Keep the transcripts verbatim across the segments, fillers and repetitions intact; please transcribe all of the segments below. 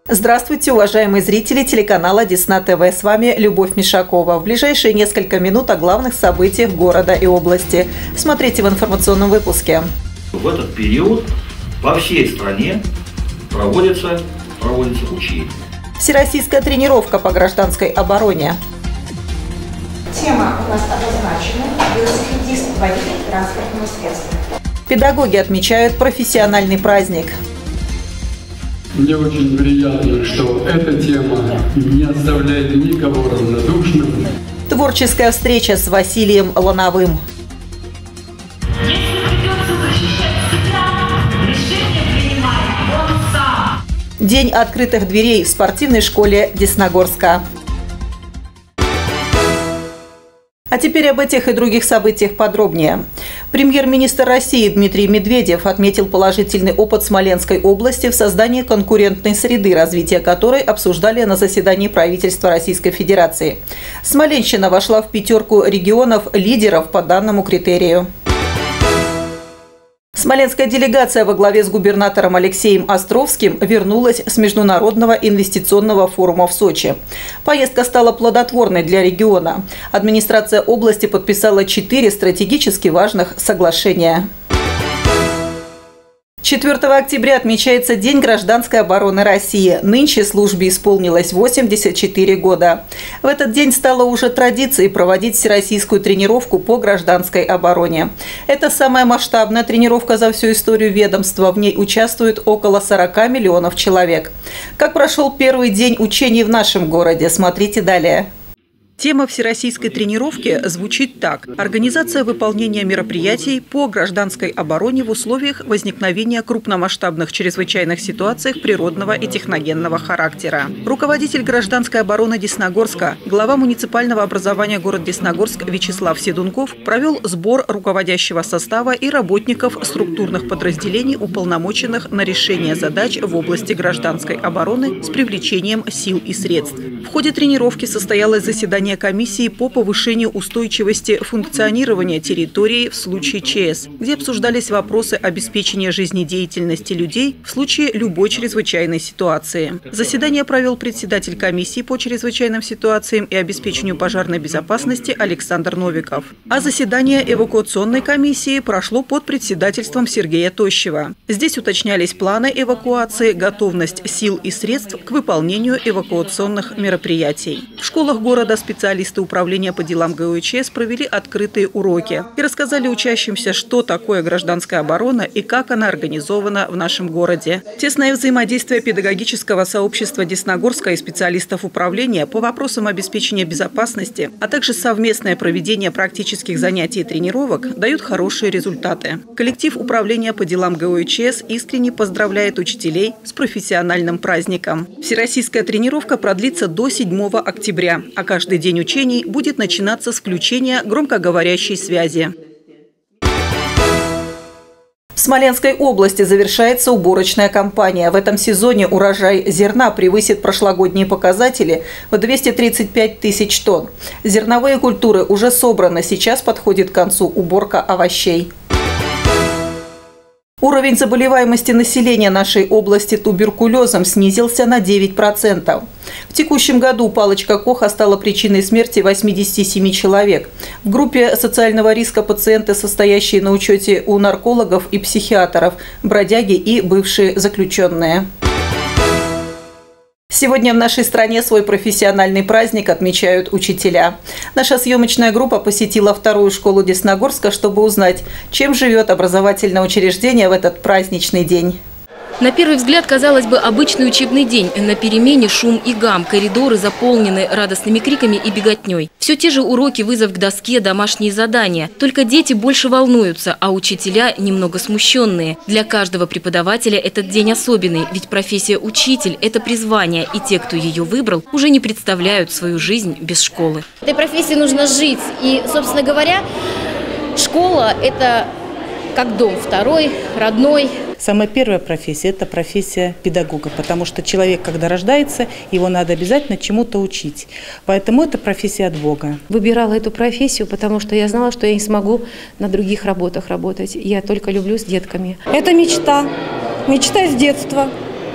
Здравствуйте, уважаемые зрители телеканала Десна ТВ. С вами Любовь Мишакова. В ближайшие несколько минут о главных событиях города и области. Смотрите в информационном выпуске. В этот период по всей стране проводится, проводится учение. Всероссийская тренировка по гражданской обороне. Тема у нас обозначена: велосипедист, водитель транспортного средства. Педагоги отмечают профессиональный праздник. Мне очень приятно, что эта тема не оставляет никого равнодушным. Творческая встреча с Василием Лановым. Если придется защищать себя, решение принимает он сам. День открытых дверей в спортивной школе Десногорска. А теперь об этих и других событиях подробнее. Премьер-министр России Дмитрий Медведев отметил положительный опыт Смоленской области в создании конкурентной среды, развитие которой обсуждали на заседании правительства Российской Федерации. Смоленщина вошла в пятерку регионов-лидеров по данному критерию. Смоленская делегация во главе с губернатором Алексеем Островским вернулась с Международного инвестиционного форума в Сочи. Поездка стала плодотворной для региона. Администрация области подписала четыре стратегически важных соглашения. четвёртого октября отмечается День гражданской обороны России. Нынче службе исполнилось восемьдесят четыре года. В этот день стало уже традицией проводить всероссийскую тренировку по гражданской обороне. Это самая масштабная тренировка за всю историю ведомства. В ней участвует около сорока миллионов человек. Как прошел первый день учений в нашем городе? Смотрите далее. Тема всероссийской тренировки звучит так: организация выполнения мероприятий по гражданской обороне в условиях возникновения крупномасштабных чрезвычайных ситуаций природного и техногенного характера. Руководитель гражданской обороны Десногорска, глава муниципального образования город Десногорск Вячеслав Седунков провел сбор руководящего состава и работников структурных подразделений, уполномоченных на решение задач в области гражданской обороны с привлечением сил и средств. В ходе тренировки состоялось заседание комиссии по повышению устойчивости функционирования территории в случае ЧС, где обсуждались вопросы обеспечения жизнедеятельности людей в случае любой чрезвычайной ситуации. Заседание провел председатель комиссии по чрезвычайным ситуациям и обеспечению пожарной безопасности Александр Новиков. А заседание эвакуационной комиссии прошло под председательством Сергея Тощева. Здесь уточнялись планы эвакуации, готовность сил и средств к выполнению эвакуационных мероприятий. В школах города специалисты Специалисты управления по делам ГУЧС провели открытые уроки и рассказали учащимся, что такое гражданская оборона и как она организована в нашем городе. Тесное взаимодействие педагогического сообщества Десногорска и специалистов управления по вопросам обеспечения безопасности, а также совместное проведение практических занятий и тренировок дают хорошие результаты. Коллектив управления по делам ГУЧС искренне поздравляет учителей с профессиональным праздником. Всероссийская тренировка продлится до седьмого октября, а каждый день День учений будет начинаться с включения громкоговорящей связи. В Смоленской области завершается уборочная кампания. В этом сезоне урожай зерна превысит прошлогодние показатели в двести тридцать пять тысяч тонн. Зерновые культуры уже собраны, сейчас подходит к концу уборка овощей. Уровень заболеваемости населения нашей области туберкулезом снизился на девять процентов. В текущем году палочка Коха стала причиной смерти восьмидесяти семи человек. В группе социального риска пациенты, состоящие на учете у наркологов и психиатров, бродяги и бывшие заключенные. Сегодня в нашей стране свой профессиональный праздник отмечают учителя. Наша съемочная группа посетила вторую школу Десногорска, чтобы узнать, чем живет образовательное учреждение в этот праздничный день. На первый взгляд, казалось бы, обычный учебный день. На перемене шум и гам, коридоры заполнены радостными криками и беготней. Все те же уроки, вызов к доске, домашние задания. Только дети больше волнуются, а учителя немного смущенные. Для каждого преподавателя этот день особенный, ведь профессия учитель – это призвание, и те, кто ее выбрал, уже не представляют свою жизнь без школы. Этой профессии нужно жить. И, собственно говоря, школа – это как дом второй, родной. Самая первая профессия – это профессия педагога, потому что человек, когда рождается, его надо обязательно чему-то учить. Поэтому это профессия от Бога. Выбирала эту профессию, потому что я знала, что я не смогу на других работах работать. Я только люблю с детками. Это мечта. Мечта с детства.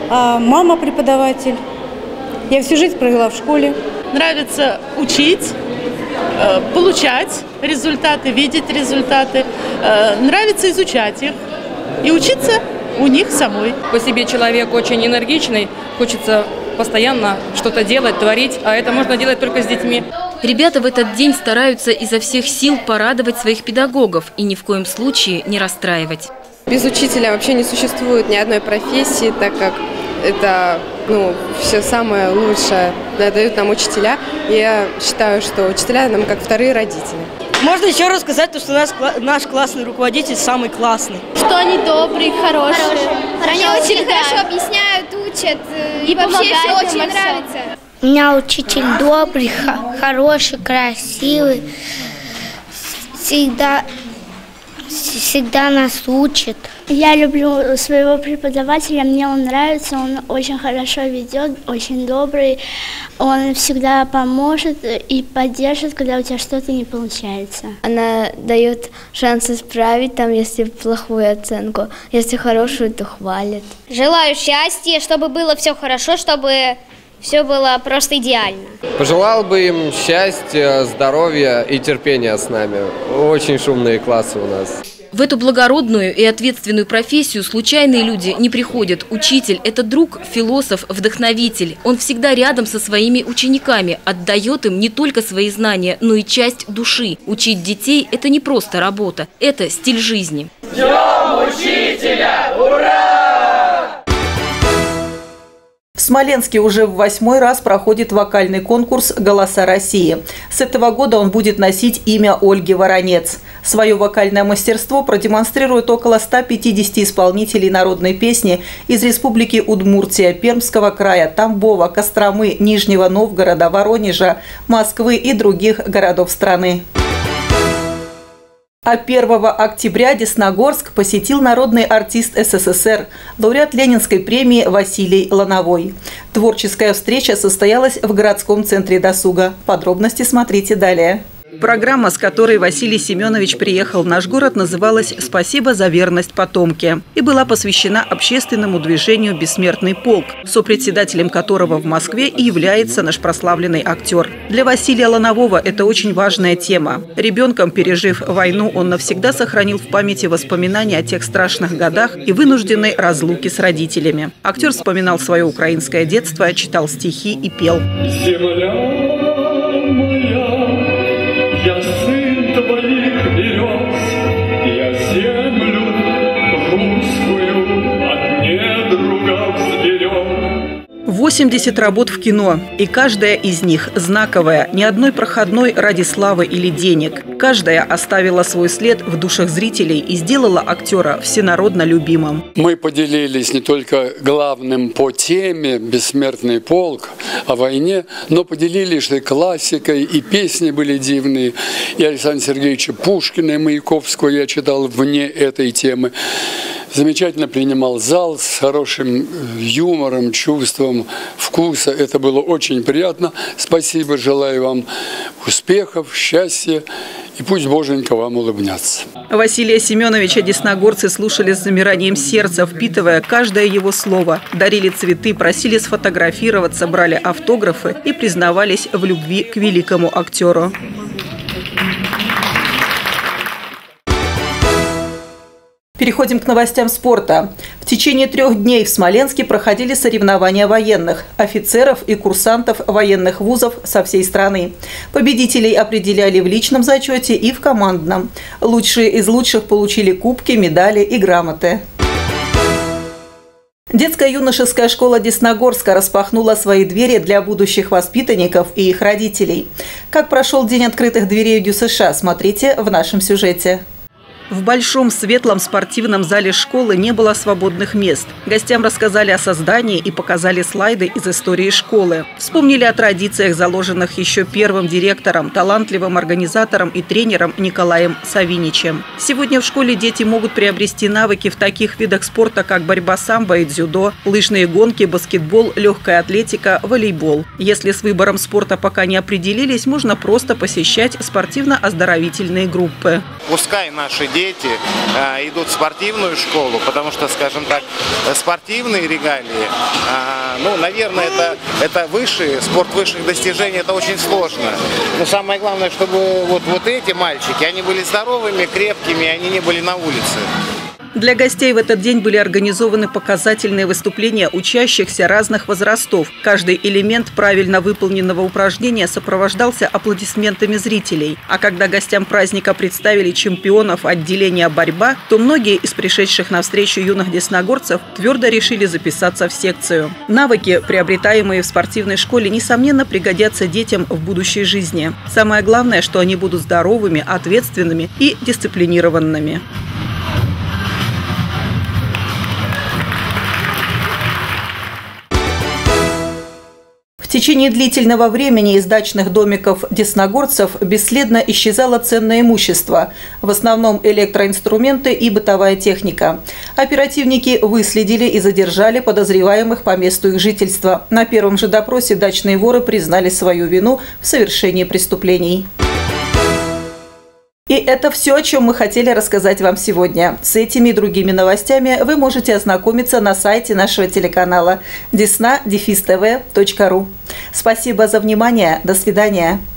а мама преподаватель. Я всю жизнь провела в школе. Нравится учить, получать результаты, видеть результаты. Нравится изучать их и учиться у них самой. По себе человек очень энергичный, хочется постоянно что-то делать, творить, а это можно делать только с детьми. Ребята в этот день стараются изо всех сил порадовать своих педагогов и ни в коем случае не расстраивать. Без учителя вообще не существует ни одной профессии, так как это ну, все самое лучшее дают нам учителя. И я считаю, что учителя нам как вторые родители. Можно еще раз сказать, что наш, наш классный руководитель самый классный. Что они добрые, хорошие. хорошие. Они хорошо, очень да. хорошо объясняют, учат. И, и вообще все очень всем. нравится. У меня учитель добрый, хороший, красивый. Всегда, всегда нас учит. Я люблю своего преподавателя, мне он нравится, он очень хорошо ведет, очень добрый. Он всегда поможет и поддержит, когда у тебя что-то не получается. Она дает шанс исправить, там, если плохую оценку, если хорошую, то хвалит. Желаю счастья, чтобы было все хорошо, чтобы все было просто идеально. Пожелал бы им счастья, здоровья и терпения с нами. Очень шумные классы у нас. В эту благородную и ответственную профессию случайные люди не приходят. Учитель – это друг, философ, вдохновитель. Он всегда рядом со своими учениками, отдает им не только свои знания, но и часть души. Учить детей – это не просто работа, это стиль жизни. Днем учителя! Ура! В Смоленске уже в восьмой раз проходит вокальный конкурс «Голоса России». С этого года он будет носить имя Ольги Воронец. Свое вокальное мастерство продемонстрируют около ста пятидесяти исполнителей народной песни из республики Удмуртия, Пермского края, Тамбова, Костромы, Нижнего Новгорода, Воронежа, Москвы и других городов страны. А первого октября Десногорск посетил народный артист СССР, лауреат Ленинской премии Василий Лановой. Творческая встреча состоялась в городском центре досуга. Подробности смотрите далее. Программа, с которой Василий Семенович приехал в наш город, называлась «Спасибо за верность потомке» и была посвящена общественному движению «Бессмертный полк», сопредседателем которого в Москве и является наш прославленный актер. Для Василия Ланового это очень важная тема. Ребенком, пережив войну, он навсегда сохранил в памяти воспоминания о тех страшных годах и вынужденной разлуке с родителями. Актер вспоминал свое украинское детство, читал стихи и пел. Я сын твоих берез, я землю русскую от недругов сберег. восемьдесят работ в кино, и каждая из них знаковая, ни одной проходной ради славы или денег. Каждая оставила свой след в душах зрителей и сделала актера всенародно любимым. Мы поделились не только главным по теме «Бессмертный полк» о войне, но поделились и классикой, и песни были дивные. И Александра Сергеевича Пушкина, и Маяковского я читал вне этой темы. Замечательно принимал зал с хорошим юмором, чувством вкуса. Это было очень приятно. Спасибо, желаю вам успехов, счастья. И пусть Боженька вам улыбнется. Василия Семеновича десногорцы слушали с замиранием сердца, впитывая каждое его слово. Дарили цветы, просили сфотографироваться, брали автографы и признавались в любви к великому актеру. Переходим к новостям спорта. В течение трех дней в Смоленске проходили соревнования военных, офицеров и курсантов военных вузов со всей страны. Победителей определяли в личном зачете и в командном. Лучшие из лучших получили кубки, медали и грамоты. Детская юношеская школа Десногорска распахнула свои двери для будущих воспитанников и их родителей. Как прошел день открытых дверей ДЮСШ, смотрите в нашем сюжете. В большом светлом спортивном зале школы не было свободных мест. Гостям рассказали о создании и показали слайды из истории школы. Вспомнили о традициях, заложенных еще первым директором, талантливым организатором и тренером Николаем Савиничем. Сегодня в школе дети могут приобрести навыки в таких видах спорта, как борьба самбо и дзюдо, лыжные гонки, баскетбол, легкая атлетика, волейбол. Если с выбором спорта пока не определились, можно просто посещать спортивно-оздоровительные группы. Пускай наши дети дети идут в спортивную школу, потому что, скажем так, спортивные регалии, ну, наверное, это, это высший, спорт высших достижений, это очень сложно. Но самое главное, чтобы вот, вот эти мальчики, они были здоровыми, крепкими, они не были на улице. Для гостей в этот день были организованы показательные выступления учащихся разных возрастов. Каждый элемент правильно выполненного упражнения сопровождался аплодисментами зрителей. А когда гостям праздника представили чемпионов отделения «Борьба», то многие из пришедших на встречу юных десногорцев твердо решили записаться в секцию. Навыки, приобретаемые в спортивной школе, несомненно пригодятся детям в будущей жизни. Самое главное, что они будут здоровыми, ответственными и дисциплинированными. В течение длительного времени из дачных домиков десногорцев бесследно исчезало ценное имущество, в основном электроинструменты и бытовая техника. Оперативники выследили и задержали подозреваемых по месту их жительства. На первом же допросе дачные воры признали свою вину в совершении преступлений. И это все, о чем мы хотели рассказать вам сегодня. С этими и другими новостями вы можете ознакомиться на сайте нашего телеканала десна дефис тэ вэ точка ру. Спасибо за внимание. До свидания.